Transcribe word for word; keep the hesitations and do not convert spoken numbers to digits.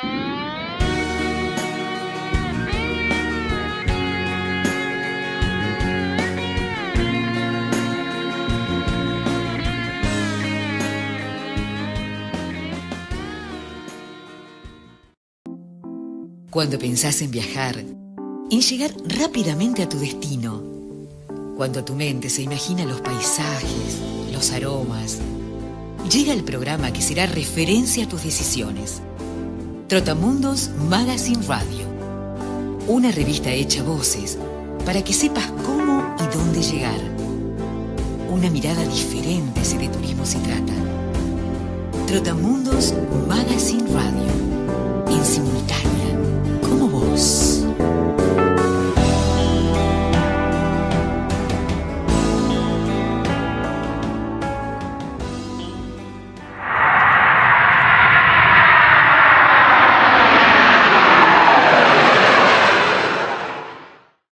Cuando pensás en viajar, en llegar rápidamente a tu destino, cuando tu mente se imagina los paisajes, los aromas, llega el programa que será referencia a tus decisiones. Trotamundos Magazine Radio, una revista hecha voces para que sepas cómo y dónde llegar. Una mirada diferente si de turismo se trata. Trotamundos Magazine Radio.